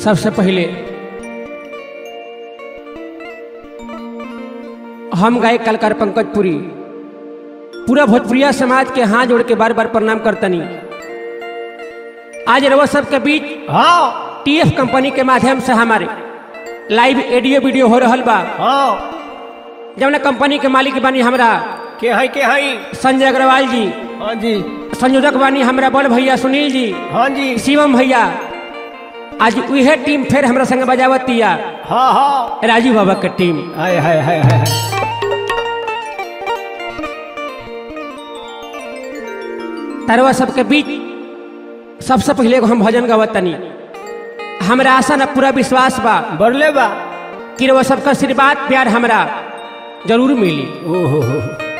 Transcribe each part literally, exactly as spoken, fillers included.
सबसे पहले हम गायक कलाकार पंकज पुरी पूरा भोजपुरिया समाज के हाथ जोड़ के बार बार प्रणाम करतनी। आज रवा सबके बीच हाँ टीएफ कंपनी के माध्यम से हमारे लाइव ऑडियो वीडियो हो रहा बा। हाँ जब कंपनी के मालिक बानी हमरा के है के है संजय अग्रवाल जी, हाँ जी संयोजक बानी हमरा बड़ भैया सुनील जी, हाँ जी शिवम भैया। आज वह टीम फिर हमरा संग बजावतिया हाँ हाँ राजू बाबा के टीम। हाय हाय हाय हाय तरवा सबके बीच सबसे पहले हम भजन गवतनी। हमरा आशा न पूरा विश्वास बा बरले बा कि वो सबका आशीर्वाद प्यार हमरा जरूर मिली। ओहो हो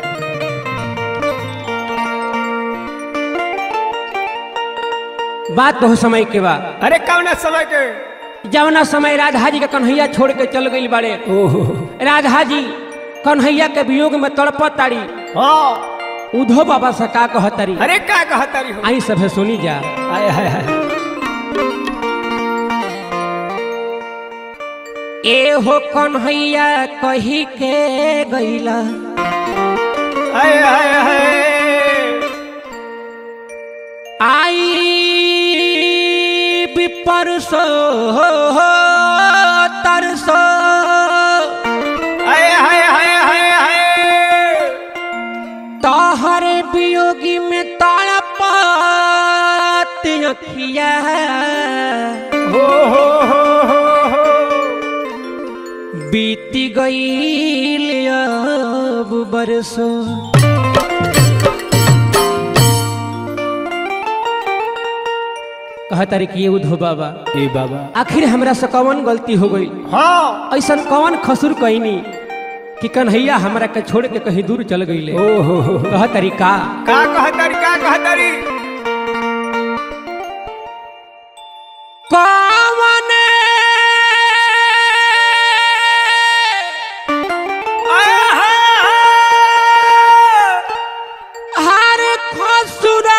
बात बहुत समय के बा। अरे कौन समय के जवना समय राधा जी के कन्हैया छोड़ के चल गई बाड़े। ओहो राधा जी कन्हैया के वियोग में तड़पत ताड़ी। हाँ उधो बाबा से का कहतरी। अरे का कहतारी हो आई सब सुनी जा। हाय हाय हाय ए हो कन्हैया कही के गईला हाय हाय हाय आई भी परसो तरसो हाय हाय हाय हाय हाय तोहर वियोगी में तड़पत अखिया हो हो हो हो हो बीती गईल अब बरसो। कहा तारी कि उधो बाबा ए बाबा आखिर हमरा से कौन गलती हो गई, हाँ ऐसा कौन खसुर कईनी कि कन्हैया हमरा के छोड़ के कहीं दूर चल गईले। ओहो हो कहा तारी का का कहतारी का कहतारी कौन हर खसुरा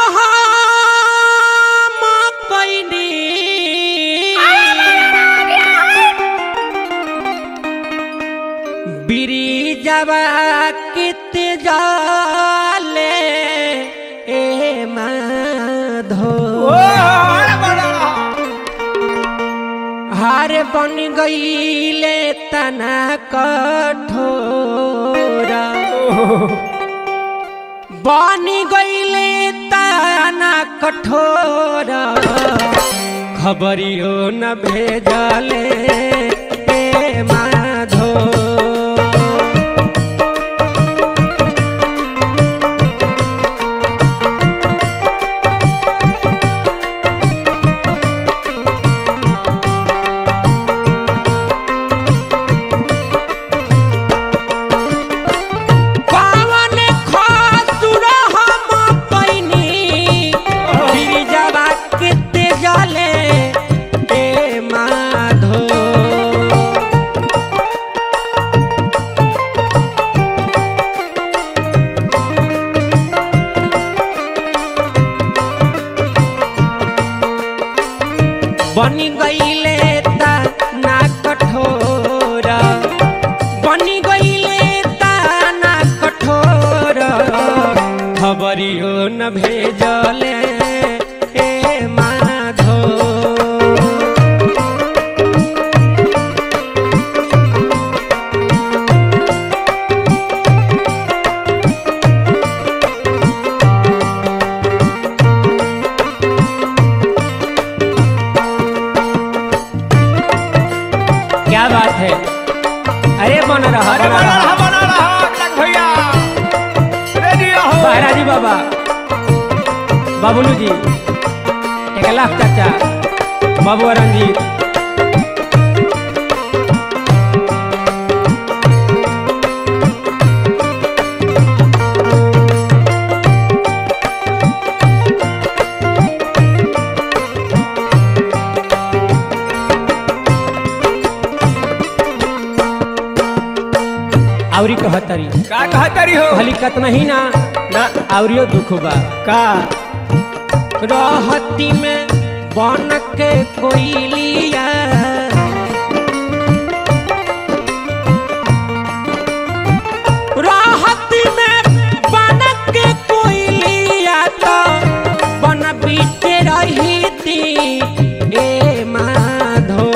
हम कईनी बिरिजवा कित जाले ए माधो हार बन गईले तना कठोरा बन गईले तना कठोरा खबरियो न भेजले ए माधो। बनी गईले तना कठोरा बनी गईले तना कठोरा खबरियो न भेजले ए माधो। क्या बात है, अरे बना रहा अरे बना बना रहा रहा बना रहा लग भैया रेडी रहो महाराजी बाबा बाबुलू जी एक लाख चाचा बाबू रंजीत आवरी कहतरी का कहतारी हो भली कतना ही ना ना आवरियो दुख बा का रहती में बन के कोयलिया राहत में बन के कोयलिया तो बन बीते रही थी ए माधो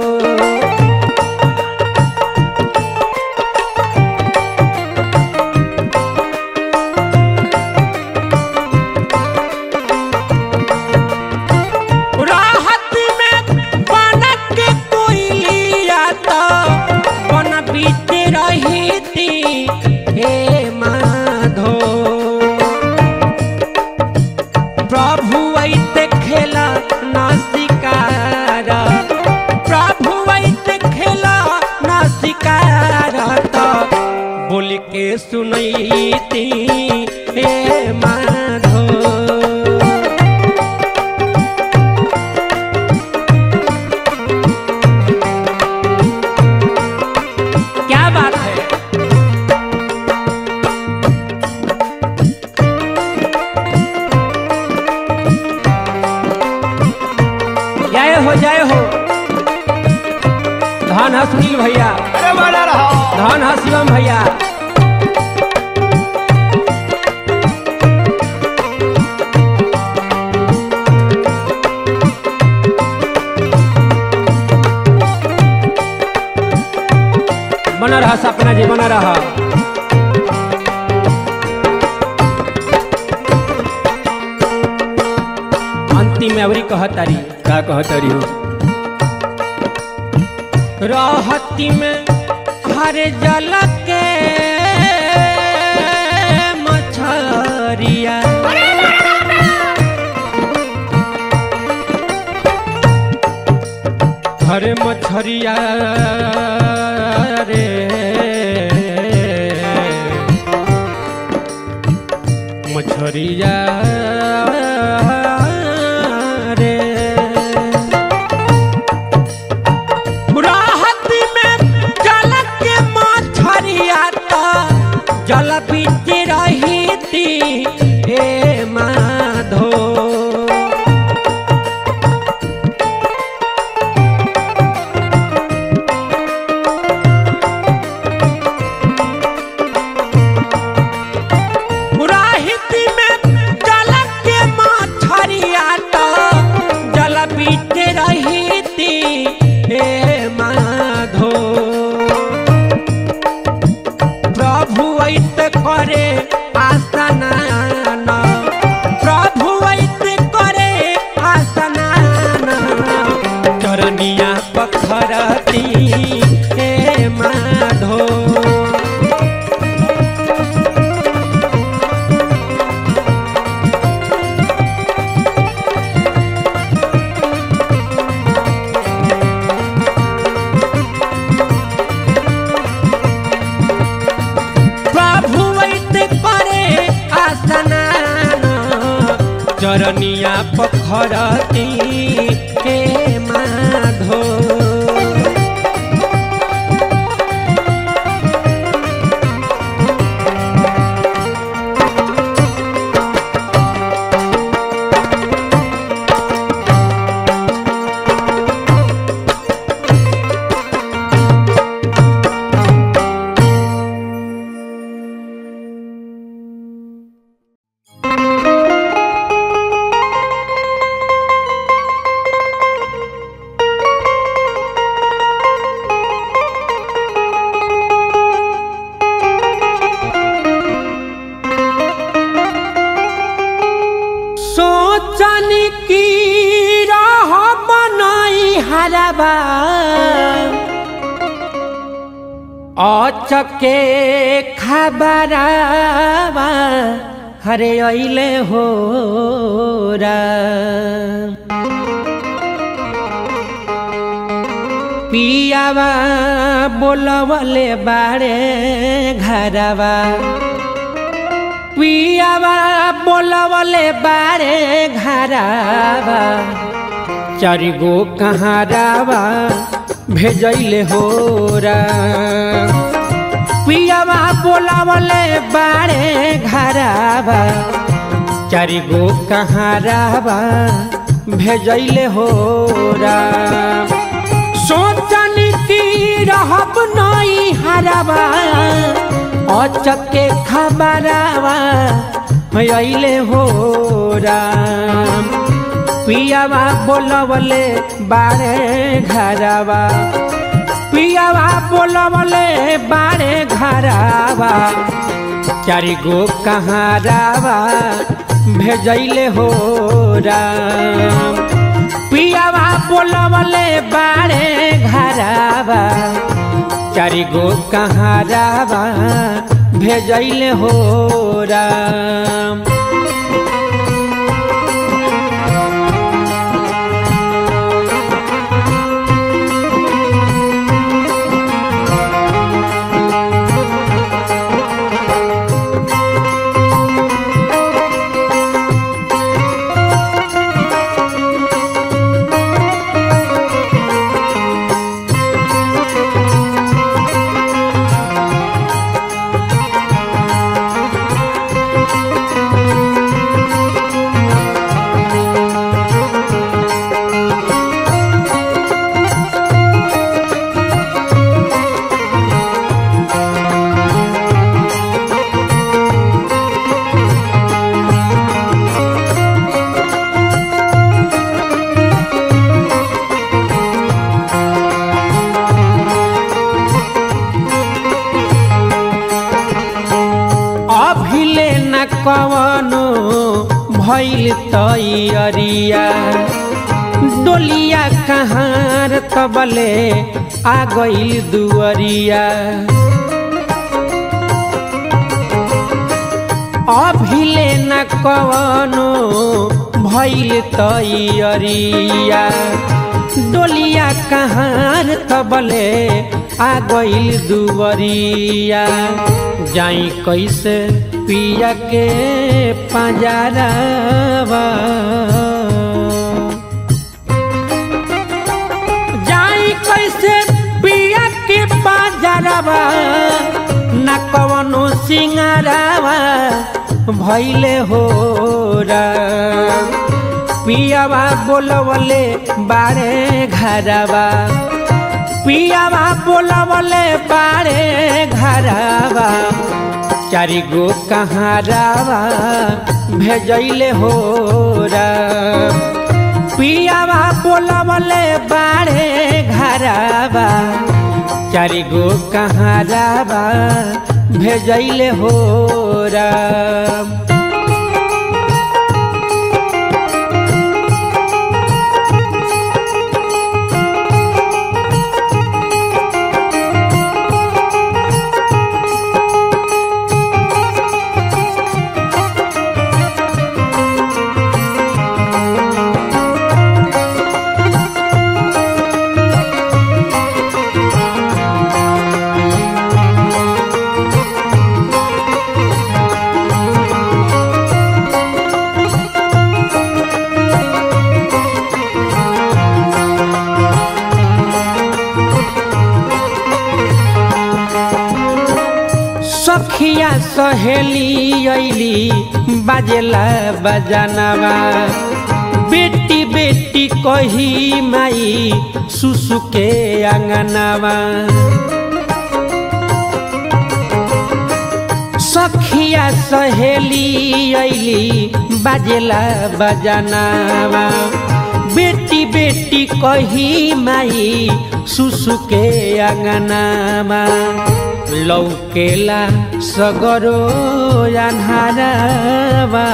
प्रभु ऐते खेला ना शिकारा प्रभु ऐते खेला ना शिकारा तो बोल के सुनैती हे माधो क्या बात है। जय हो जय हो धन है सुनील भैया अरे बना रहा धन है शिवम भैया बना रहा सपना जी बना रहा। अंतिम में अवरी कहतारी क्या कहतारी हो रहती में हर जल के मछरिया हर मछरिया रे मछरिया जल बीत रही थी हे माधो राहित में जल के मछरिया तो जल बीत रही थी हे माधो प्रभु ऐत करे आसनान प्रभु ऐत करे आसनान चरनिया पखरती हे माधो चरनिया पखरती हे माधो सोचनी की राह बनाई हरबा अचके खबरवा हरे अइले हो पियावा बोलवले बारे घरवा पियावा बोलवले बारे घरवा चारिगो कहारावा भेजैले हो पियावा बोलवले बारे घरवा चारिगो कहारावा भेजैले हो राम। सोचन की रहब नई हरावा अचके खबरावा अइले हो राम। पियावा बोलवले बारे घरावा पियावा बोलवले बारे घरावा चारि गो कहारावा भेजैले हो राम। पियावा बोलवले बारे घरावा चारि गो कहारावा भेजैले हो राम। कवनो भइल तैयारिया डोलिया कहाँ तबले आ गइल दुअरिया। अभिले न कवनो भइल तैयारिया डोलिया कहाँ तबले आ गइल दुअरिया। जाई कैसे पिया के पंजरावा जाई कैसे पिया के पंजरावा न कवनो सिंगारावा भइले हो राम। पियावा बोलवले बारे घरावा पियावा बोलवले बारे घरावा चारि गो कहारावा भेजैले हो राम। पियावा बोलवले बारे घरावा चारि गो कहारावा भेजैले हो राम। सखिया सहेली अइली बाजेला बजानवा बेटी बेटी कही माई सुसु के आंगनवा। सखिया सहेली अइली बाजेला बजानवा बेटी बेटी कही माई सुसु के आंगनवा। लौकेला सगरो अन्हारवा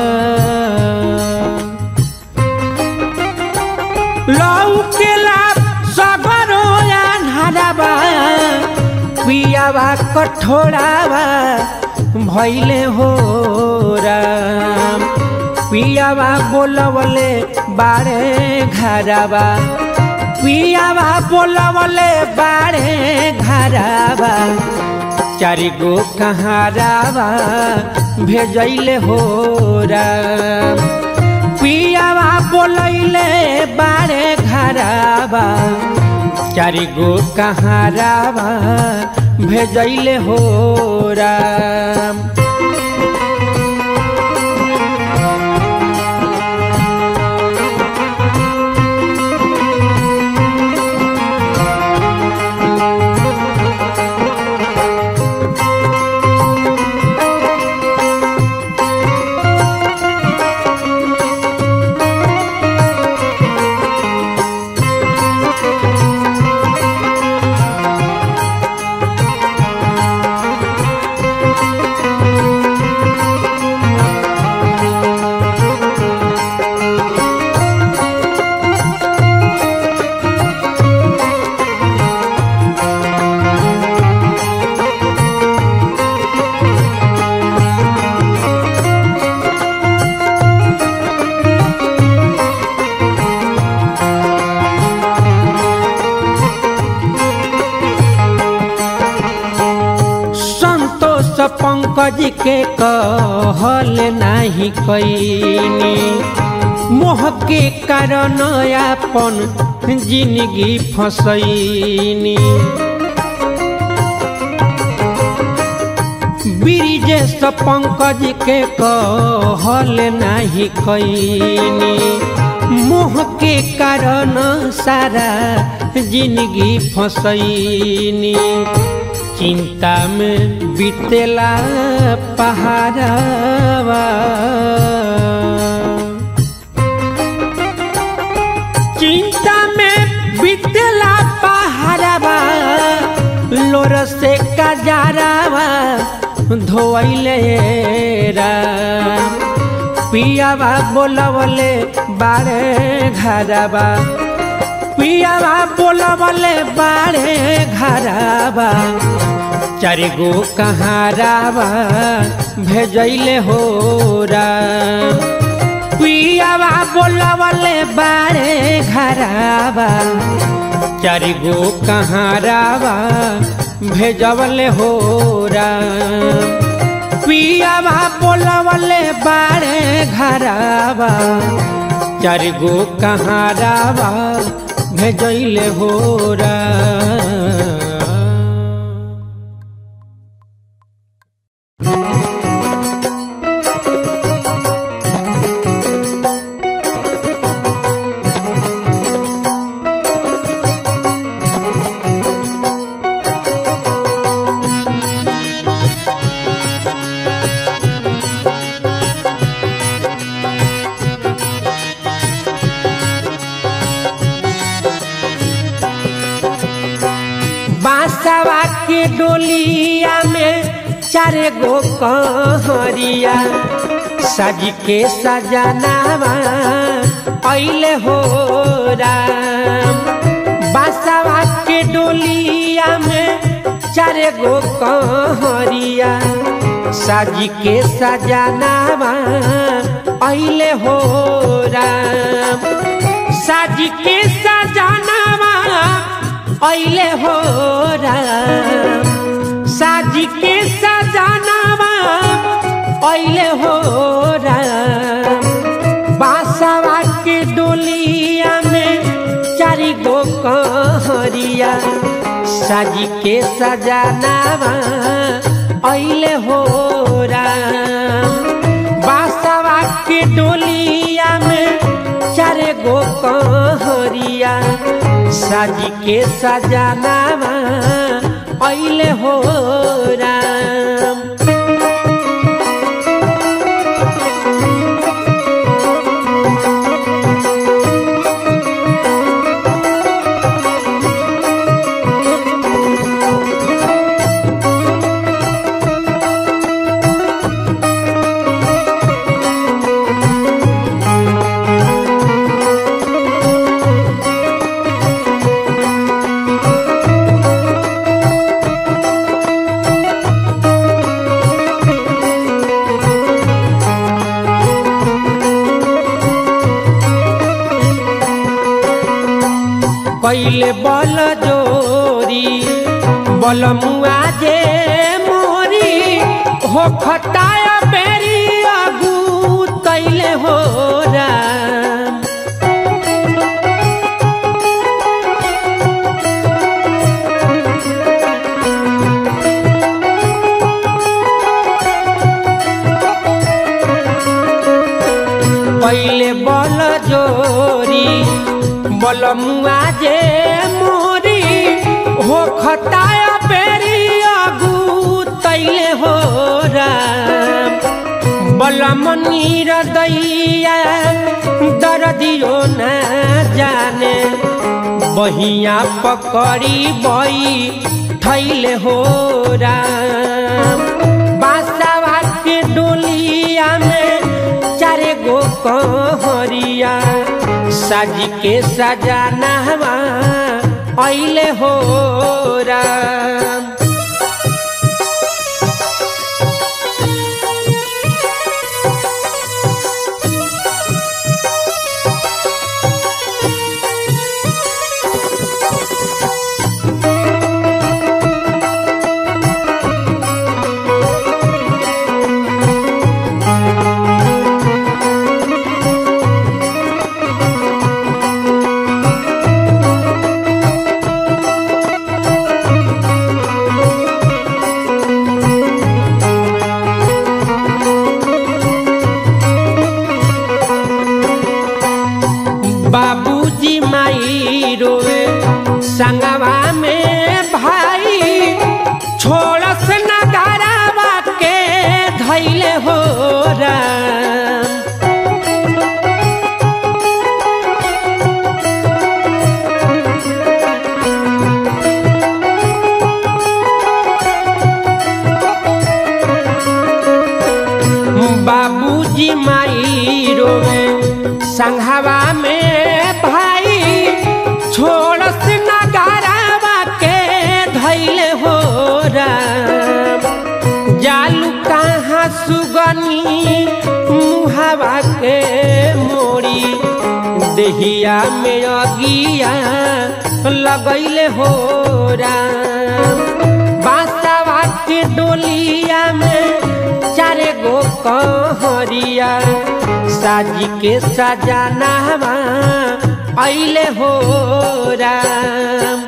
लौकेला सगरो अन्हारवा पियावा कठोरावा भइले हो राम। पियावा बोलवले बारे घरावा पियावा बोलवले बारे घरावा चारि गो कहारावा भेजैले हो राम। पियावा बोलैले बारे घरावा चारि गो कहारावा भेजैले हो राम। पंकज के कहल नहीं कैनी मोह के कारण अपन जिंदगी फसैनी ब्रिजेश पंकज के कहल नहीं कैनी मोह के कारण सारा जिंदगी फसैनी चिंता में बीतेला पहाड़वा चिंता में बीतेला पहाड़वा लोर से कजारावा धोइले राम पियावा बोलवले बारे घरवा पियावा बोलवले बारे घरवा चारि गो कहारावा भेजैले हो राम पियावा बोलवले बारे घरवा चारि गो कहारावा भेजवले हो राम पियावा बोलवले बारे घरवा चारि गो कहारावा भेजैले हो राम बांसवा के डोलिया में चार गो कहरिया सज के सजनावा अइले हो राम बांसवा के डोलिया में चार गो कहरिया सज के सजनावा अइले हो राम सज के सजनावा अइले हो राम साज के सजनावा अइले हो राम बांसवा के डोलिया में चारि गो कहरिया साज के सजनावा अइले हो राम बांसवा के डोलिया में चार गो कहरिया साज के सजनावा अइले हो राम पहले बल जोरी बल मुआ जे मोरी हो खटाया बेरी आगू तैले हो राम पहले बल जोरी बल मुआ जे मोरी हो खटाया बेरी आगू तैले हो राम बल मनीर दैया दर्दियो न जाने बहिया पकड़ी बई थैले हो राम बांसवा के डोलिया में चार गो कहरिया साज के सजनावा अइले हो राम डोली देहिया में अगिया लगैले हो राम। बांसवा के डोलिया में चारे गो कहरिया साजी के सजानावा अइले हो राम।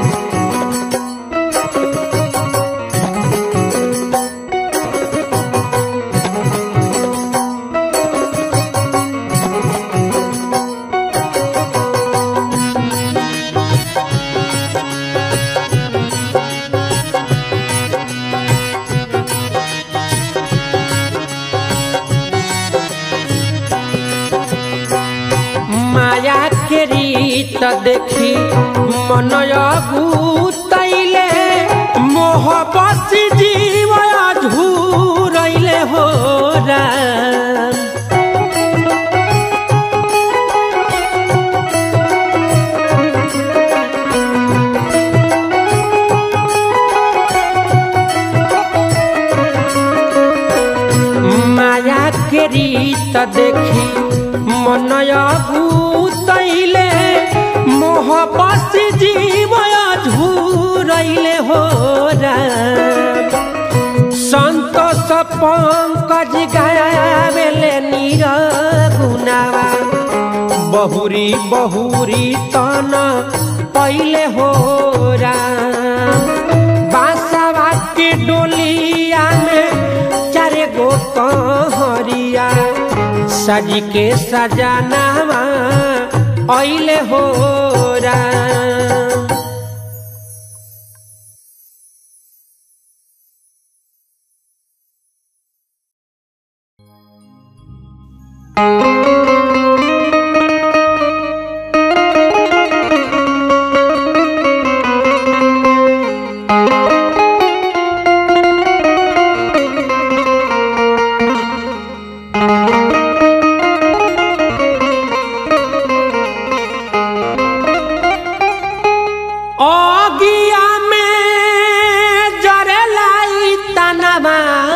माया के रीत देखी मन अगुतैले मोह बसी जीव झूरैले हो राम। माया के रीत देखी मन अगुतैले मोह बसी जीव झूरैले हो राम। संतोष पंकज गावेले निरगुनावा बहुरी बहुरी तन पहिले हो राम। बांसवा के डोलिया में चारे गो कहरिया साजी के सजानावा अइले हो राम। अगिया में जरेलाई तनवा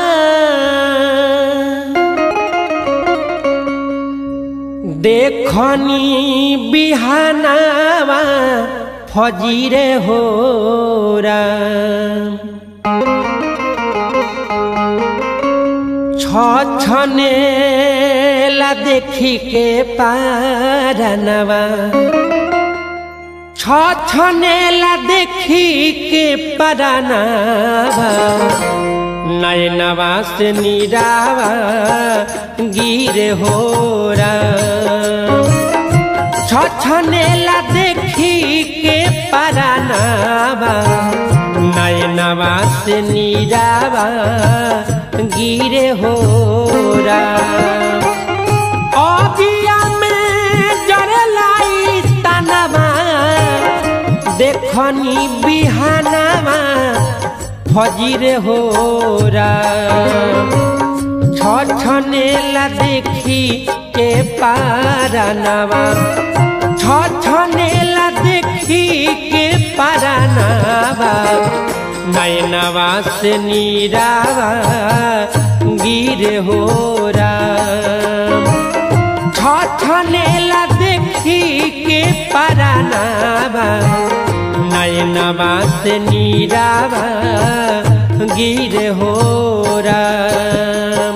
देखनी बिहानावा फजीरे हो राम। छछने ला देखी के पारनवा छछने ला देखी के परानावा नयनवा से नीरावा गिरे हो राम। छछने ला देखी के परानावा नयनवा से नीरावा गिरे हो राम। अगिया में जरलाई तनवा देखनी बिहानावा फजीरे हो राम। छछने ला देखी के पारनवा छछने ला देखी के पारनवा नयनवा से नीरावा गिरे हो राम। छछने ला देखी के पारनवा नयनवा से नीरावा गिरे हो राम।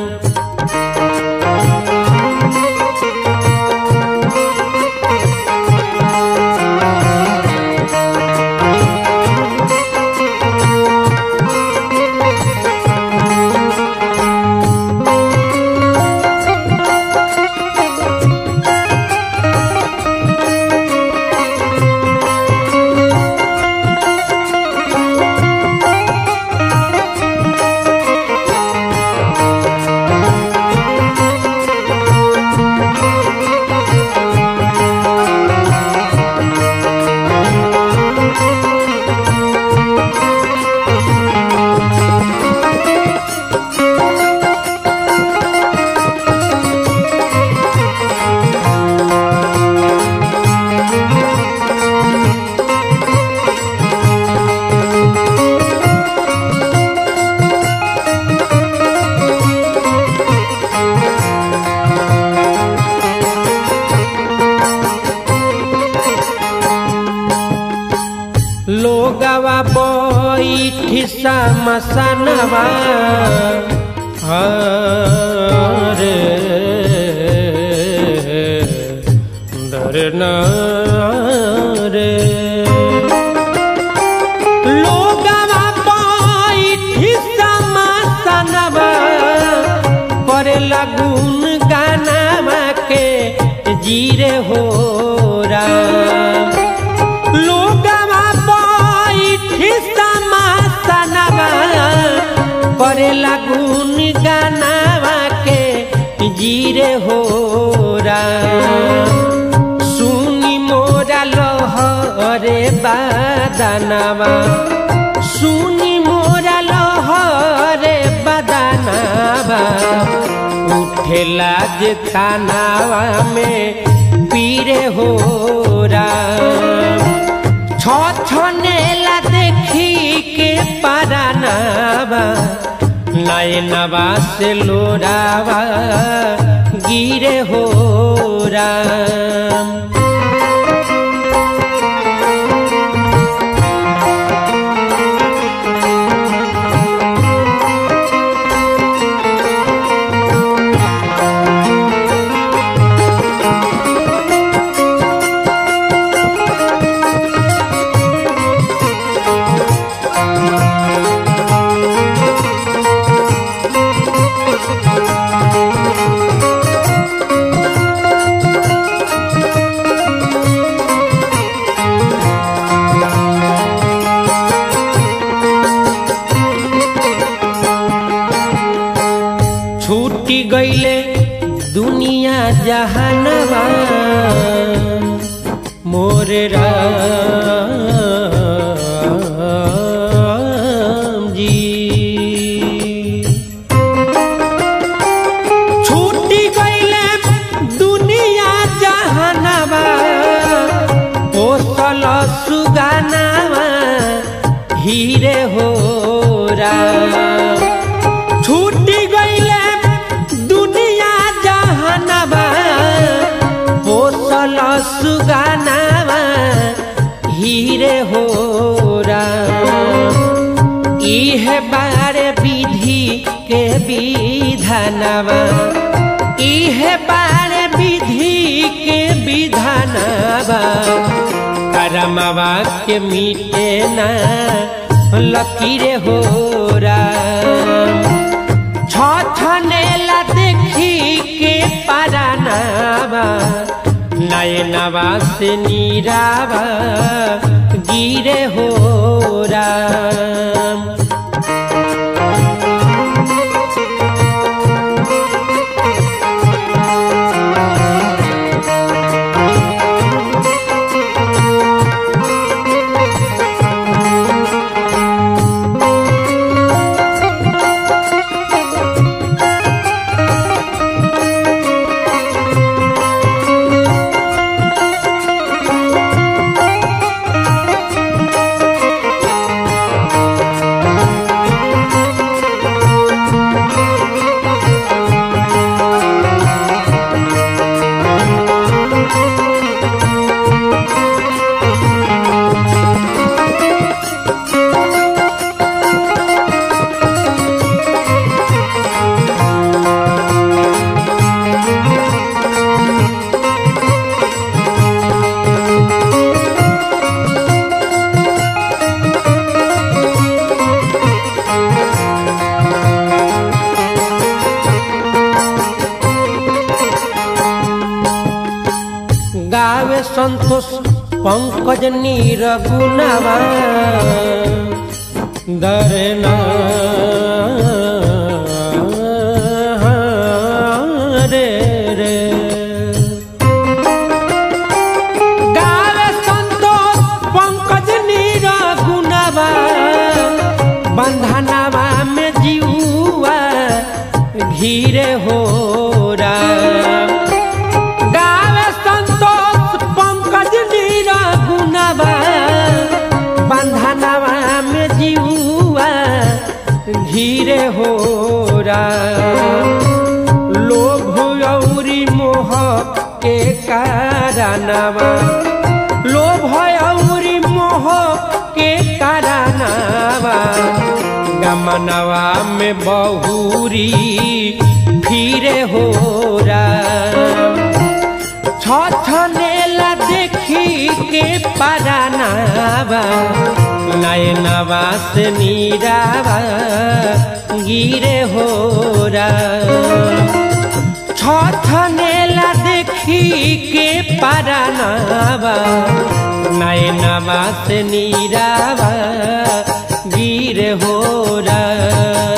ठिसा मसनवा हरे डरना रे लोगवा पाई ठिसा मसनवा पर लगुन गानावा के जीरे हो राम लोगवा पाई ठिसा मसनवा पर लगुन गानावा के जीरे हो राम सुनी मोरा लहरे बदनवा सुनी मोरा लहरे बदनवा उठेला जे थानावा में पीरे हो राम छ छनेला देखी के परानावा नयनवा से लोरावा गिरे हो राम छूटी गईले दुनिया जहानवा मोरे राम जी छूटी गईले दुनिया जहानवा पोसल सुगानावा हीरे हो राम छूटी गईले दुनिया जहानवा पोसल सुगानावा हीरे हो राम इहे बारे विधि के विधानवा इहे बारे विधि के विधानवा करमवा के मिटे ना लकीरे हो राम छ छनेला देखी के परानावा नयनवा से नीरावा गिरे हो राम गावे संतोष पंकज नीर गुनावा दरना रे रे गावे संतोष पंकज नीर गुनावा बंधनवा में जीवा घिरे हो राम बंधनवा में जीवा घिरे हो राम लोभ औरी मोह के कारणवा लोभ औरी मोह के कारणवा मनवा में बहुरी फिरे हो राम छछनेला देखी के परानावा नयनवा से नीरावा गिरे हो राम छछनेला देखी के परानावा नयनवा से नीरावा गिरे हो राम।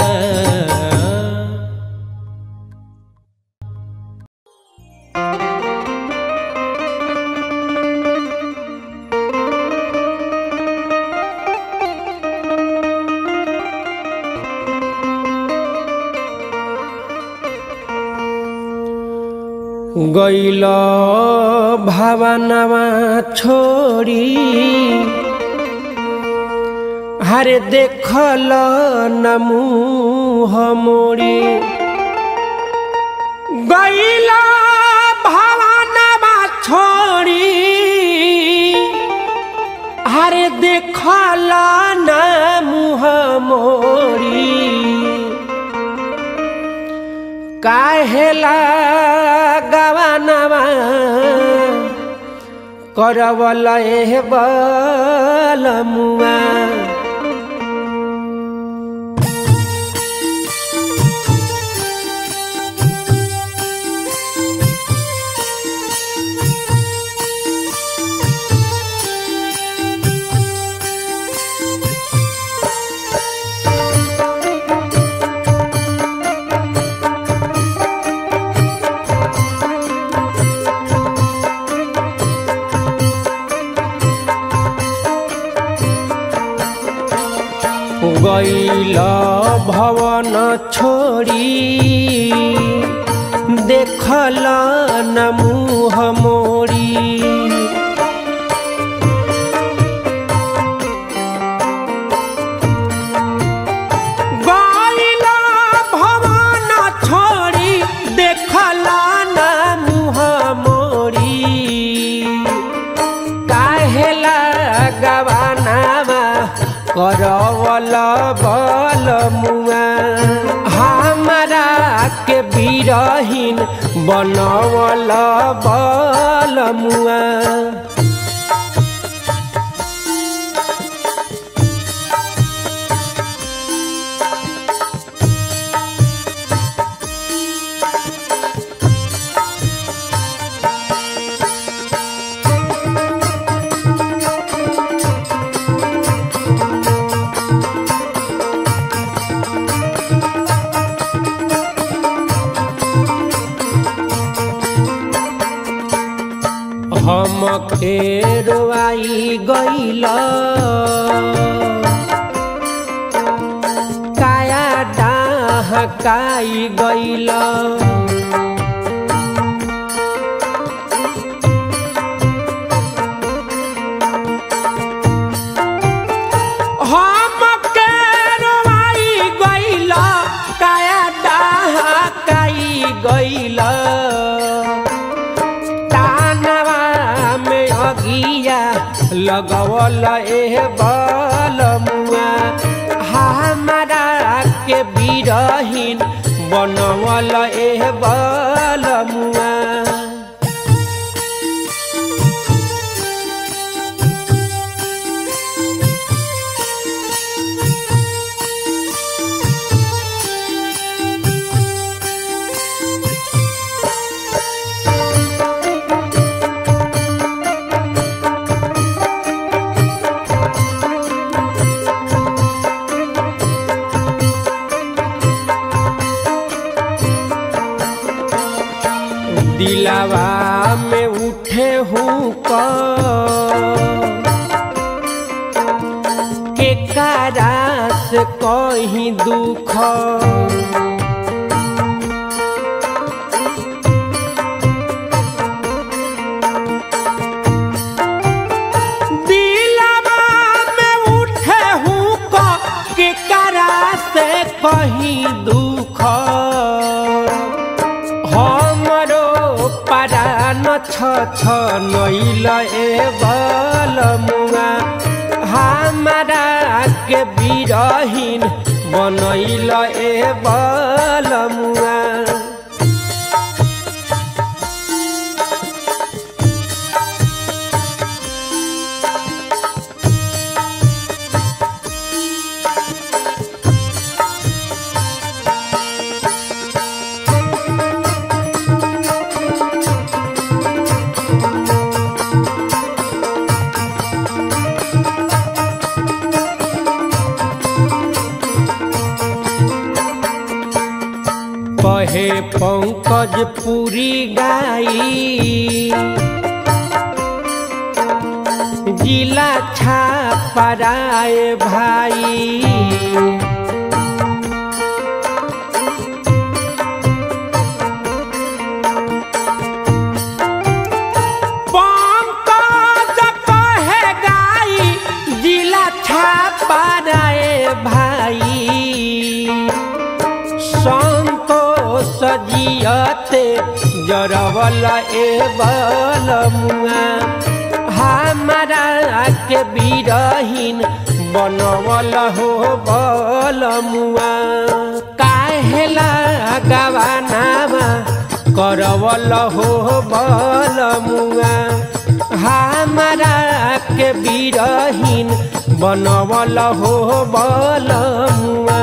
गइल भावनावा छोड़ी हरे देखल न मुँह मोड़ी गइल भावनावा छोड़ी हरे देखल न मुँह मोड़ी काहेला गवानवा करवल एह बलमुआ गइल भवन छोड़ी देखल न मुँह मोड़ी गइल भवन छोड़ी देखल न मुँह मोड़ी काहेला गवानावा करवल बलमुआ हमारा के बिरहीन बनवल बलमुआ हम खेरवाई गइल काया डहकाई गइल हम खेरवाई गइल काया डहकाई गइल लगवल एह बलमुआ हमारा के बिरहीन बनवल एह बलमुआ दिलावा में उठे हूँ के कारास कहीं दुख दिलावा में उठे हूँ के कारास कहीं दुख छ छ नइल ए बलमुआ हमारा के बिरहीन बनैल ए बलमुआ। कहे पंकज पूरी गाई जिला छापराए भाई। पंकज कहे गाई जिला छापराए भाई। सजियते जरवल ए बलमुआ हमारा के बिरहीन बनवल हो बलमुआ। काहेला गवानावा करवल हो बलमुआ हमारा के बिरहीन बनवल हो बलमुआ।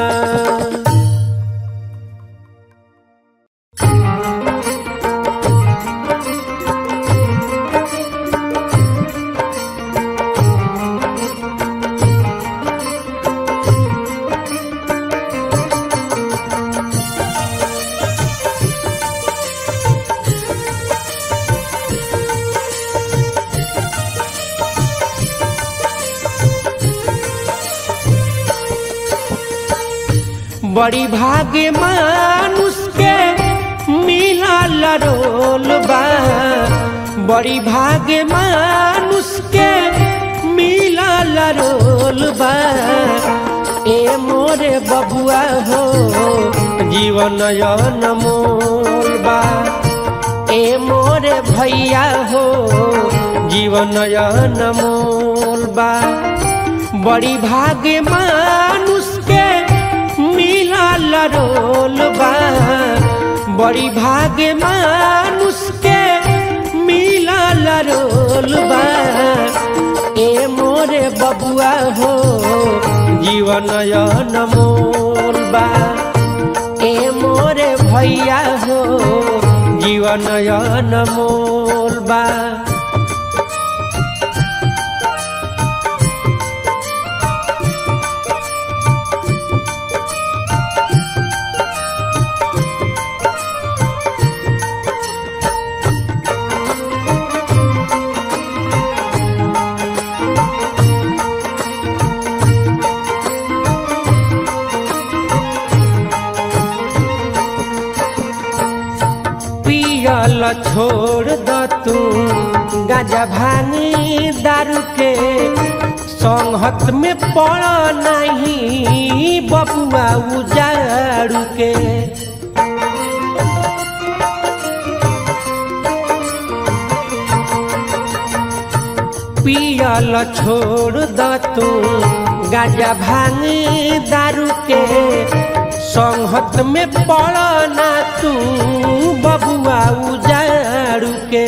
बड़ी भाग्य मानुष के मिलल रोल बा। बड़ी भाग्य मानुष के मिलल रोल बा। ए मोरे बबुआ हो जीवन अनमोल बा। ए मोरे भैया हो जीवन अनमोल बा। बड़ी भाग्य मानुष के मिलल रोल बा। बड़ी भाग्य मानुष के मिलल रोल बा। ए मोरे बबुआ हो जीवन अनमोल बा। ए मोरे भैया हो जीवन अनमोल बा। छोड़ द तू गाजा भांगी दारू के संगत में पड़ नहीं बबुआ उजाड़ू के। पियल छोड़ द तू गाजा भांगी दारू के संगत में पड़ ना तू बबुआ उजाड़ू के।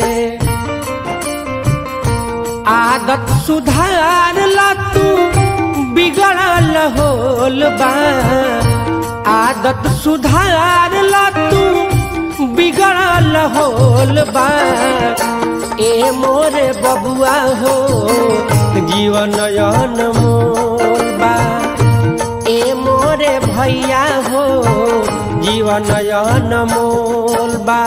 आदत सुधार ला तू बिगड़ल होल बा। आदत सुधार ला तू बिगड़ल होल बा। ए मोरे बबुआ हो जीवन अनमोल बा। ए मोरे भैया हो जीवन अनमोल बा।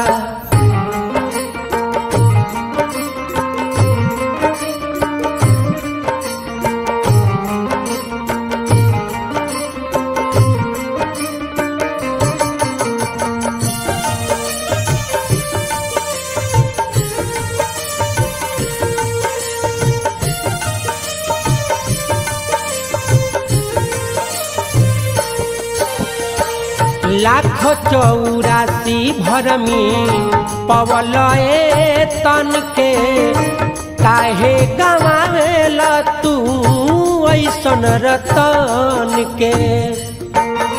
लाख चौरासी भरमी पवल ए तन के काहे गवावेला तू ऐसन रतन के।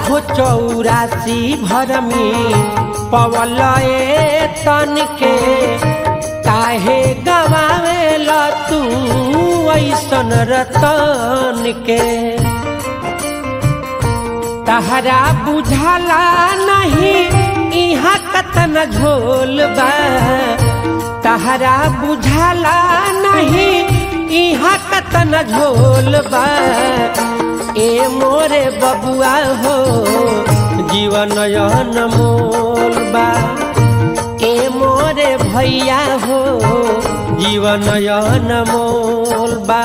हो चौरासी भरमी पवल ए तन के काहे गवावेला तू ऐसन रतन के। तहरा बुझाला नहीं इहाँ कतन झोल बा, तहरा बुझाला नहीं इहाँ कतन झोल बा। ए मोरे बबुआ हो जीवन अनमोल बा, ए मोरे भैया हो जीवन अनमोल बा।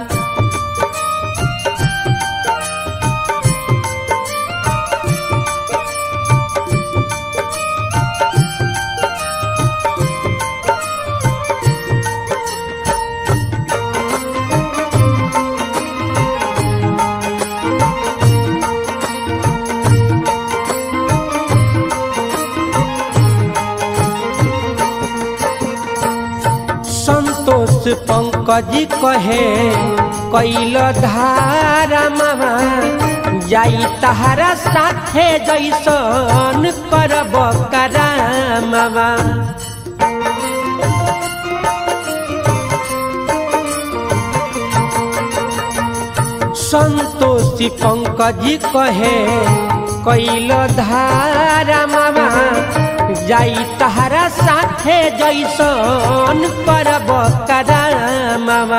पंकज कहे कैल धारा मामा जाई तहारा साथे जैसन करब करामा। संतोषी पंकज कहे कैल धारा मामा जाई तहारा साथे जैसन करब करामा।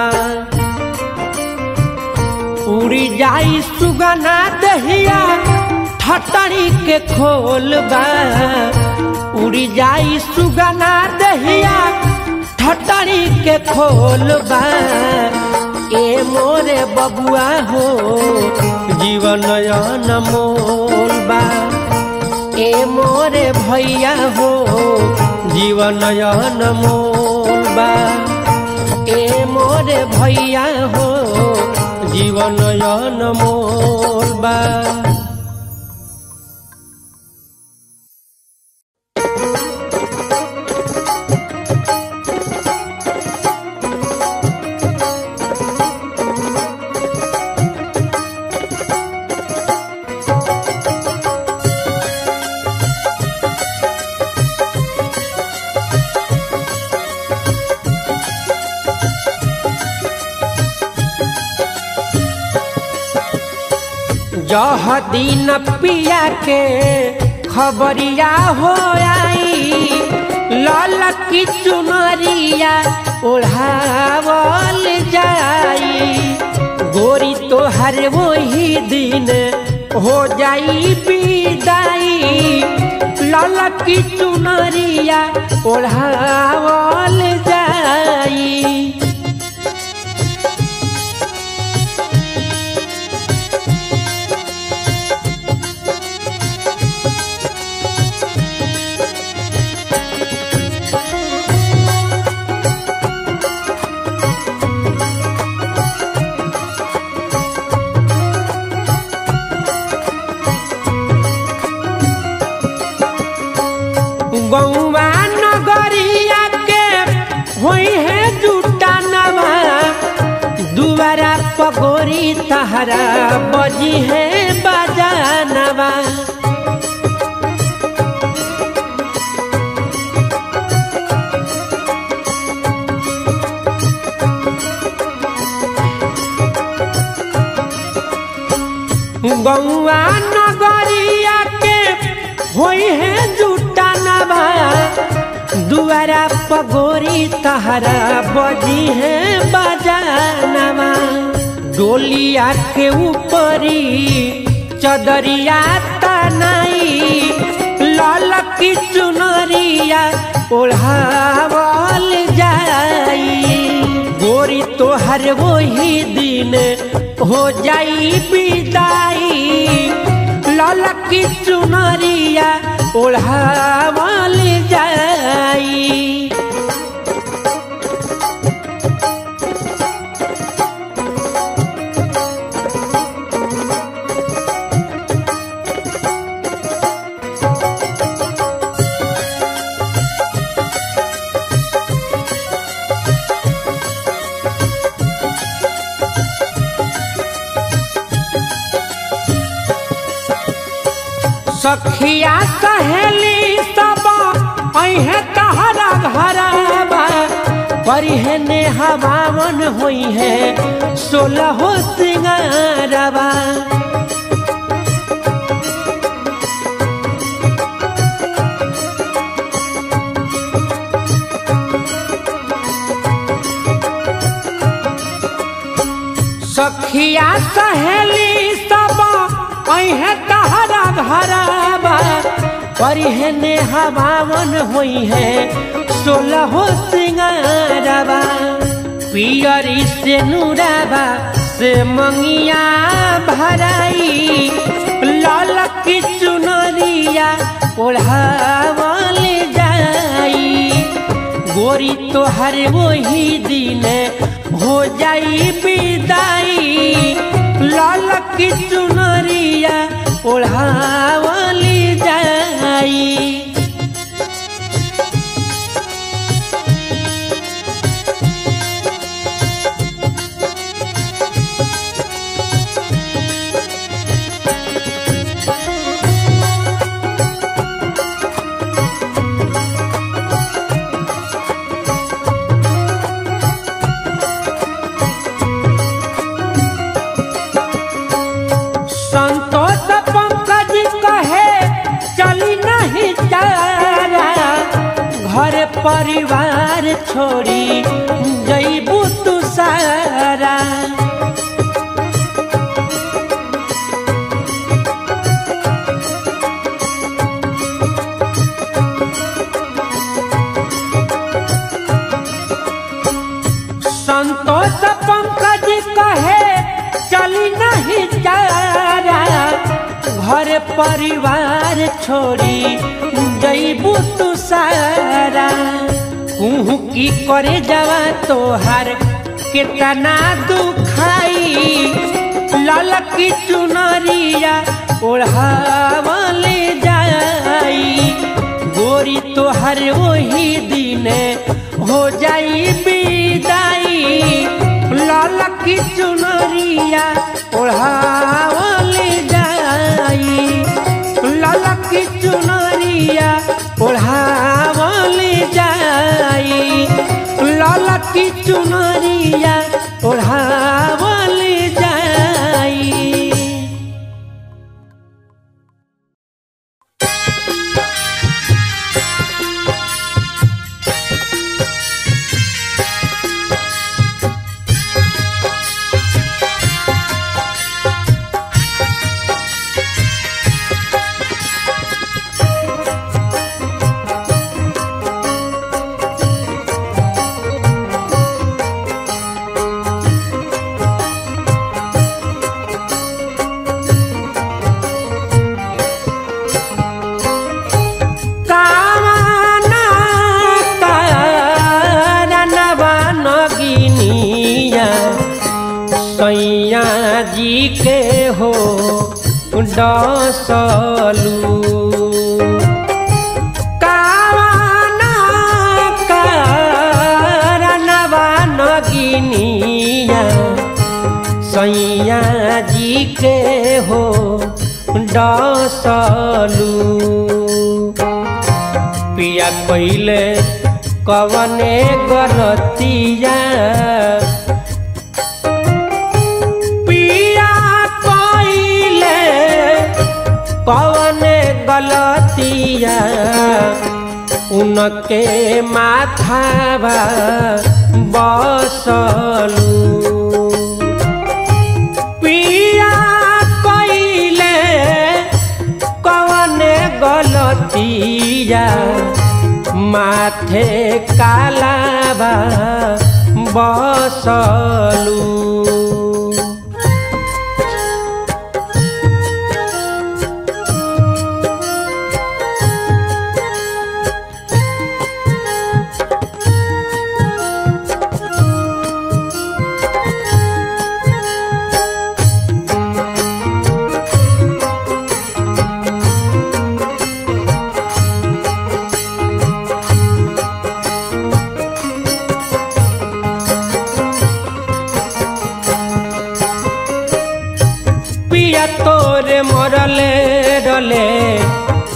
उड़ी जाई सुगना दहिया ठटरी के खोल बा, उड़ी जाई सुगना दहिया ठटरी के खोल बा। ए मोरे बबुआ हो जीवन अनमोल बा, ए मोरे भैया हो जीवन अनमोल बा, ए मोरे भैया हो जीवन अनमोल बा। जह दिन पिया के खबरिया हो आई, लाल की चुनरिया ओढ़ावल जाई। गोरी तो हर वही दिन हो जाई विदाई, लाल की चुनरिया ओढ़ावल जाई। गौवा नगरिया के होई है जुटा नवा, दुआरा पगोरी तहरा बजी है बजानवा। गौवा नगरिया के होई है जुटा नवा, दुआरा पगोरी तहरा बजी है बजानवा। डोलिया के ऊपरी चदरिया तनाई, लाल की चुनरिया ओढ़ावल जाई। गोरी तो हर वही दिन हो जाई विदाई, लाल की चुनरिया ओढ़ावल जाई। सखिया सहेली सब अहे तहरा घरबा परिहे ने हवावन होई है सोलह सिंगारबा सखिया सहेली सब अहे तहरा घरबा परिहे ने हवावन होई है सोलह सिंगारबा पियरी से नूराबा से मंगिया भराई लाल की चुनरिया ओढ़ावल जाई गोरी तोहर वही दिन हो जाई विदाई लाल की चुनरिया ओढ़ावल जाई संतोष पंकज कहे चली नहीं तारा घर परिवार छोड़ी जईबू तू सारा संतोष पंकज कहे चली नहीं तारा घर परिवार छोड़ी जईबू तू सारा कुहू की करे जावा तोहार कितना दुखाई लाल की चुनरिया ओढ़ावल जाई गोरी तोहर वही दिन हो जाई विदाई लाल की चुनरिया ओढ़ावल जाई लाल की चुनरिया ओढ़ावल जाई लाल की चुनरिया ओढ़ावल जाई। सैया जी के हो डसलू कावना कारणवा नगिनिया सैया जी के हो डसलू पिया कइले कवने गलतिया कौन गलतिया उनके माथावा बसलू पिया कइले कौन गलतिया माथे कालावा बसलू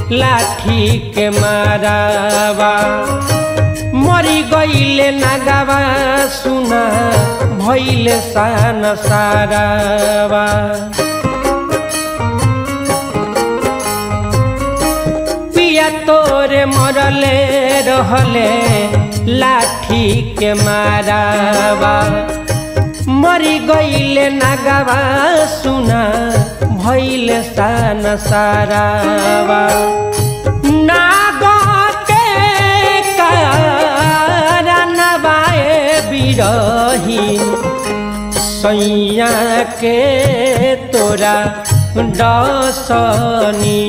लाठी के मारावा मरी गईले नागावा सुना भइले सान सारावा पिया तोरे मरले रहले लाठी के मारावा मरी गईले नागावा सुना भइले सान सारावा नाग के कारनबाए बिरहीन सैया के तोरा डसनी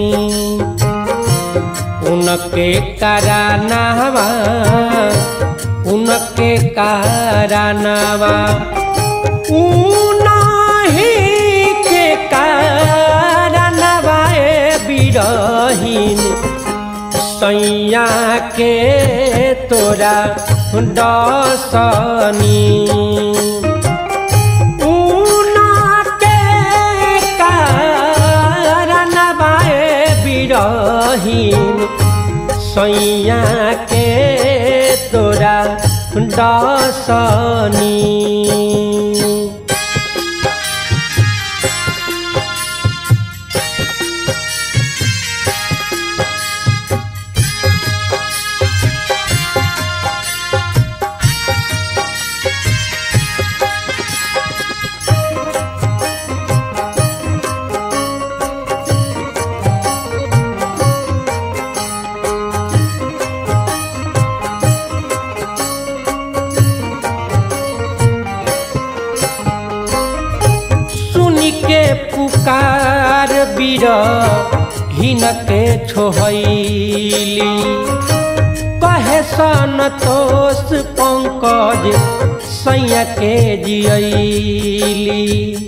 उनके कारनवा उनके कारनवा उनही के कारनवा बिरहीन सैया के तोरा डसनी उनके कारनवा बिरहीन सैया के तोरा डसनी पुकार बिरहीन के छोहैली कहे संतोष पंकज सैया के जियली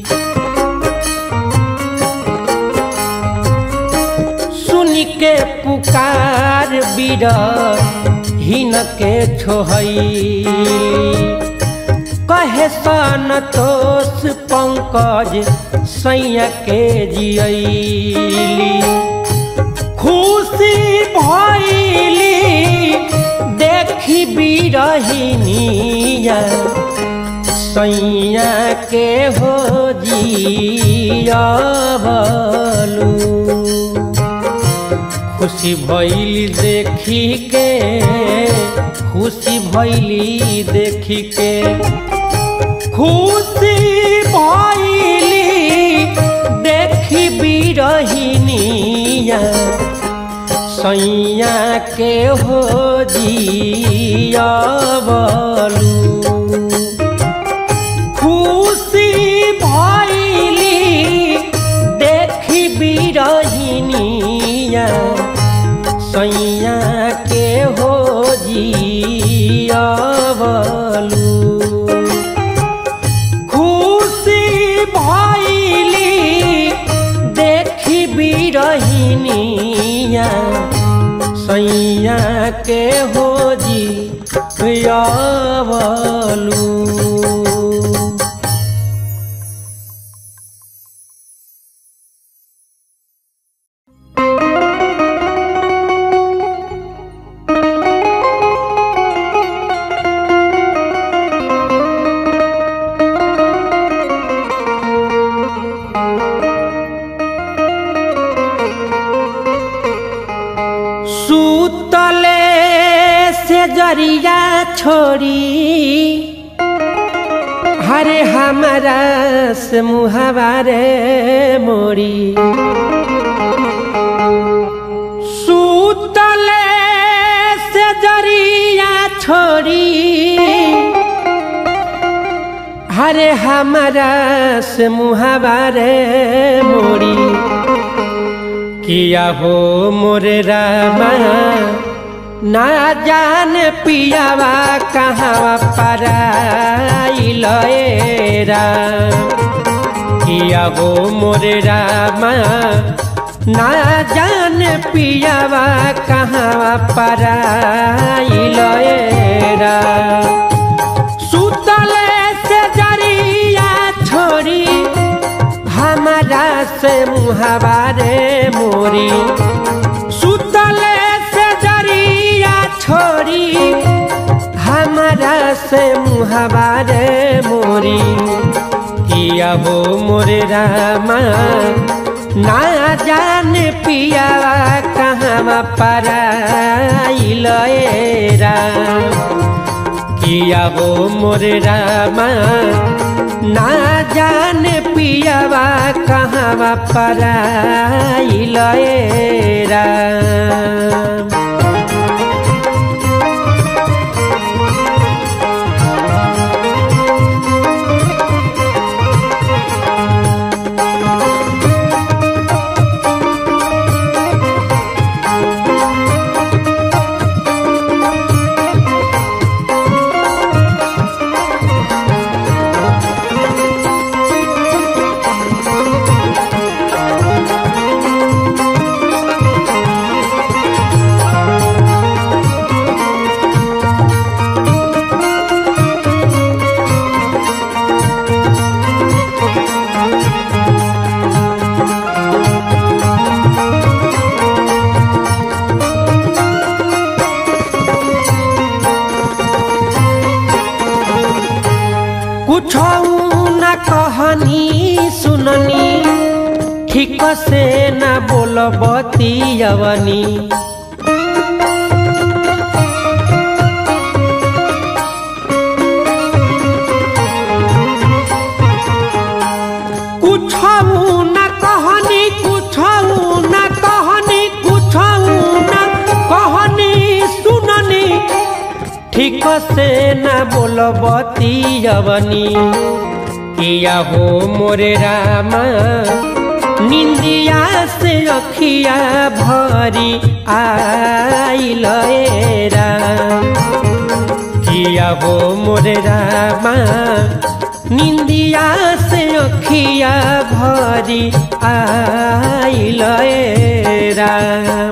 सुन के पुकार बिरहीन के छोहैली कहे संतोष पंकज सैया के जियली खुशी भइली देखी बिरहिनिया सैया के हो जियबलू खुशी भइली देखी के खुशी भइली देखी के खुशी भइली देखी बिरहिनिया सैया के हो जियबलू खुशी भइली देखी बिरहिनिया सैया के हो जियबलू बिरहिनिया सैया के हो जियबलू जरिया छोड़ी हरे हमारा से मुहावारे मोड़ी सूतले से जरिया छोड़ी हरे हमारा से मुहावारे मोड़ी किया हो मोरे रामा ना जान पियावा कहाँ पराइल किया हो मोरे रामा ना जान पियावा कहाँ पराइल सुतले से जरिया छोड़ी हमारा से मुहावारे मोरी से मुहावारे मोरी किया हो मोरे रामा ना जाने पिया कहाँ पराइल राम किया हो मोरे रामा ना जाने पियावा कहाँ पराइल राम। कुछ न कहनी सुननी ठीक से न बोलबती अवनी कुछ न कहनी कुछ न कहनी कुछ न कहनी सुननी ठीक से न बोलबती अवनी किया हो मोरे रामा निंदिया से अखिया भरी आइल राम किया हो मोरे रामा निंदिया से अखिया भरी आइल राम।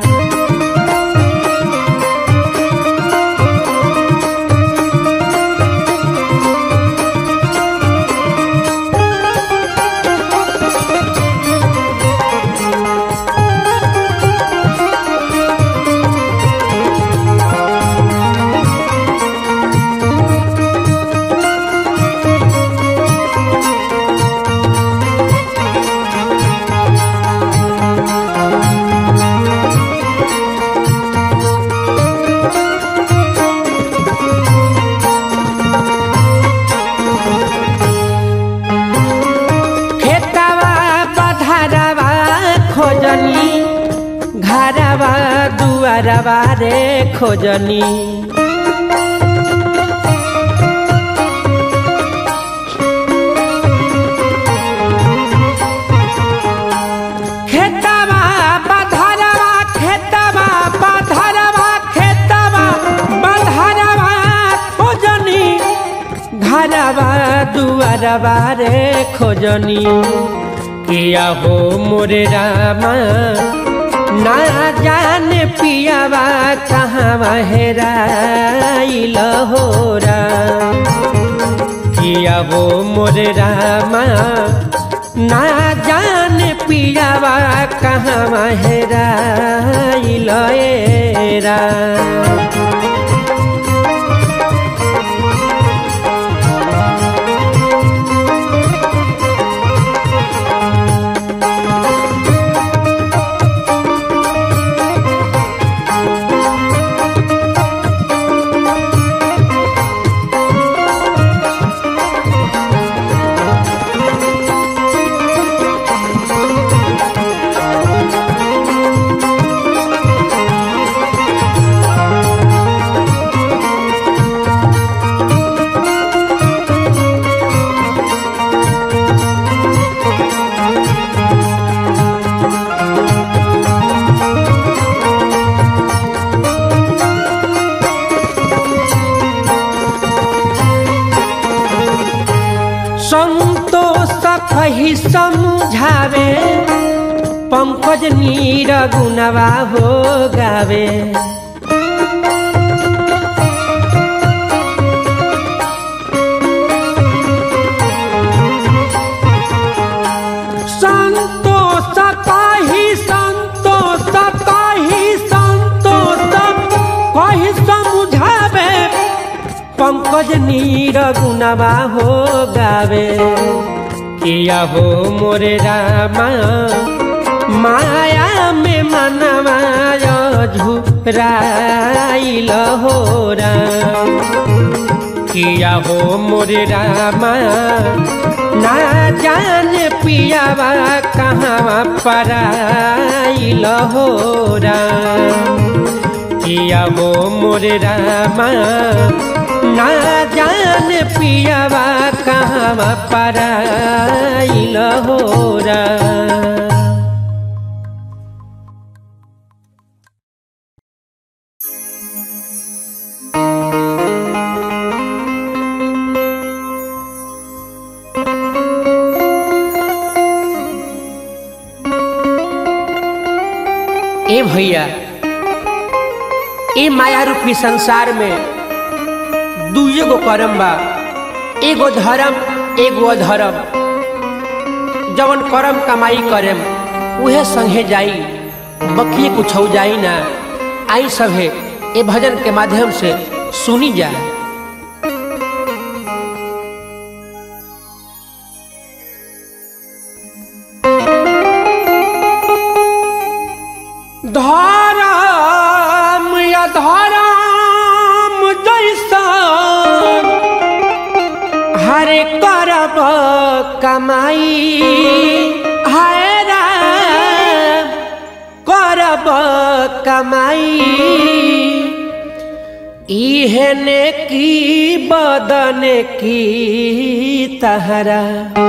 खोजनी घरवा दुआरवा रे खोजनी खेतवा बधरवा खेतवा बधरवा खेतवा बधरवा खोजनी घरवा दुआरवा रे खोजनी किया हो मोरे रामा ना जाने पियावा कहाँ हेराइल हो राम किया हो मोरे रामा ना जाने पियावा कहाँ हेराइल राम। संतोष कही समझावे पंकज नीर गुनवा हो गावे संतोष कही संतोष कही संतोष कही समझावे पंकज भजनी रघुनवा हो गावे किया हो मोरे रामा माया में मनवा झुराइल हो राम किया हो मोरे रामा ना जान पियावा कहाँ पराइल हो राम किया हो मोरे रामा ना जान पियावा कहाँ पराइल हो राम। ए भैया ए माया रूपी संसार में दुए गो करम बा, एगो धर्म एगो अधर्म। जवन करम कमाई करेम उहे संगे जाई, बकिए कुछ हो जाई ना। आई सभे ए भजन के माध्यम से सुनी जा। धर्म या धर्म जैसा हरे करब कमाई है राम करब कमाई इहने की बदन की तहरा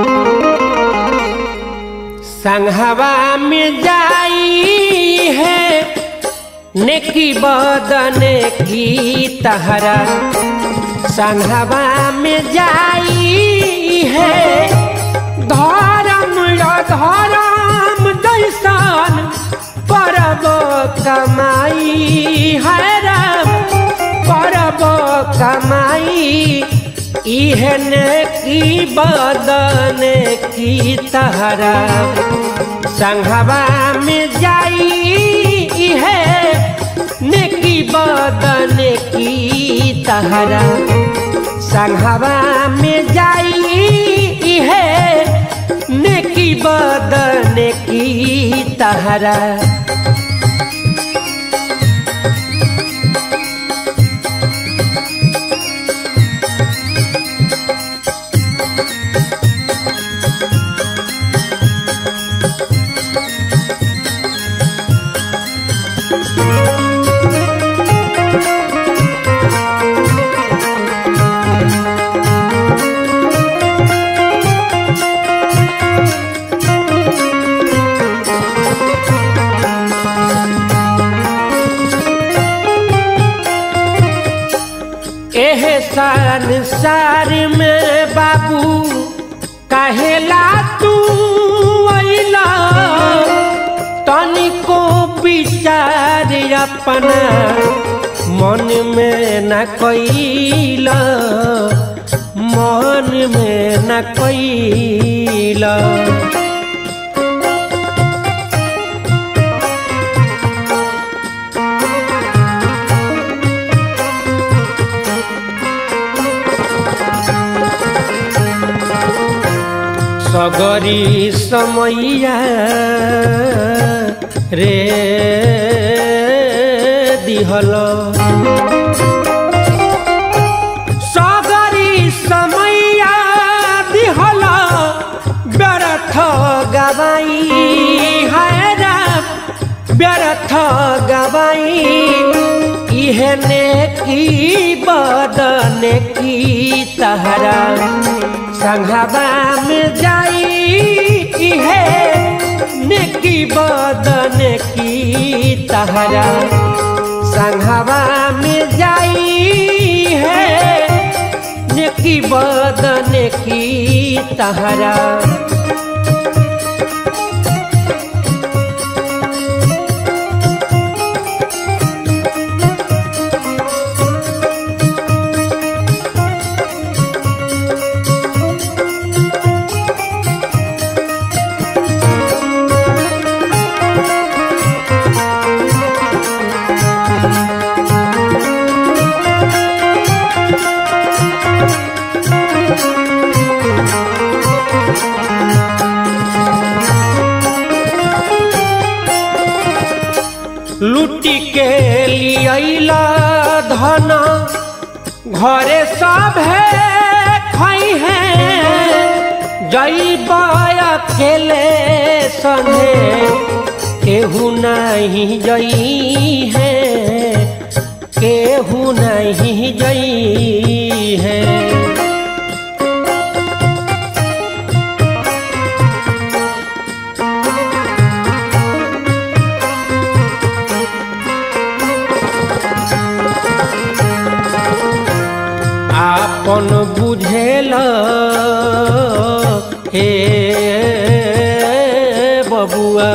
संघवा में जाई है नेकी बदन की तहरा संघवा में जाई है धर्म या धर्म जैसन परब कमाई है राम परब कमाई इहने की बदन की तहरा संघवा में जाई है नेकी बदन की तहरा संघवा में जाई है नेकी बदन की तहरा। संसार में बाबू कहेला तू अइला तनिको विचार अपना मन में न कइला मन में न कइला। सगरी समैया रे दिहल सगरी समैया दिहल व्यर्थ गवाई है राम व्यर्थ गवाई इहने की बदन की तहरा संघवा में जाई है नेकी बदन की तहरा संघवा में जाई है नेकी बदन की तहरा। के लियला धन घरे सब है खाई है जईब अकेले संगे केहू नहीं जई है केहू नहीं जई है। आपन बुझेल हे बबुआ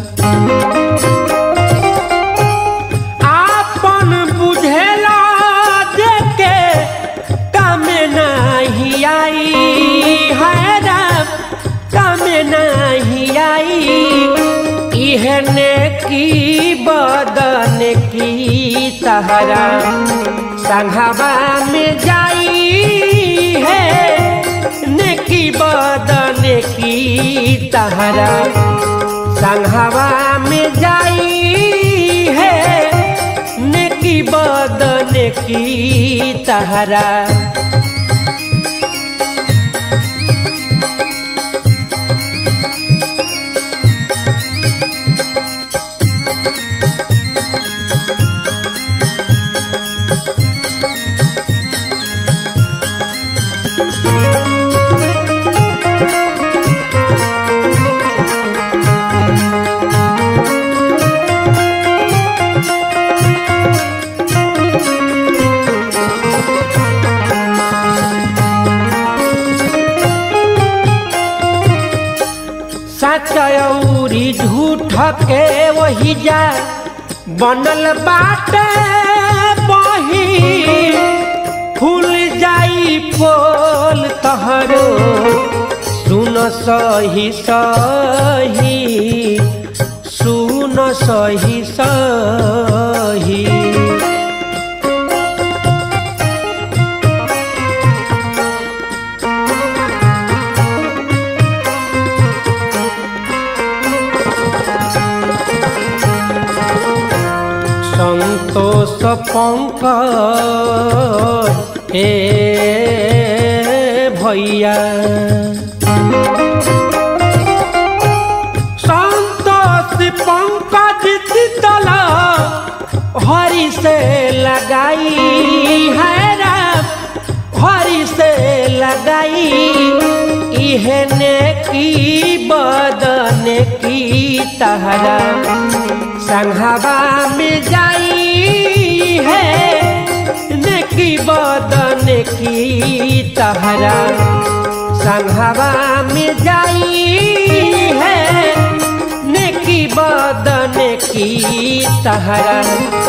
आपन बुझेला देखे काम नहीं आई है राम काम नहीं आई इहने की बदन की तहरा संघवा में जाई है नेकी बदन की तहरा संघवा में जाई है नेकी बदन की तहरा। सचौरी झूठ के वही जा बनल बाटे बही फूल जाई पोल तहरो सुन सही सही सुन सही सही। संतोष पंकज हे भैया संतोष पंकज तितल हरि से लगाई है राम हरि से लगाई इहने की बदन की तहरा संघवा में जाई है नेकी बदन की तहरा संघवा में जाई है नेकी बदन की तहरा।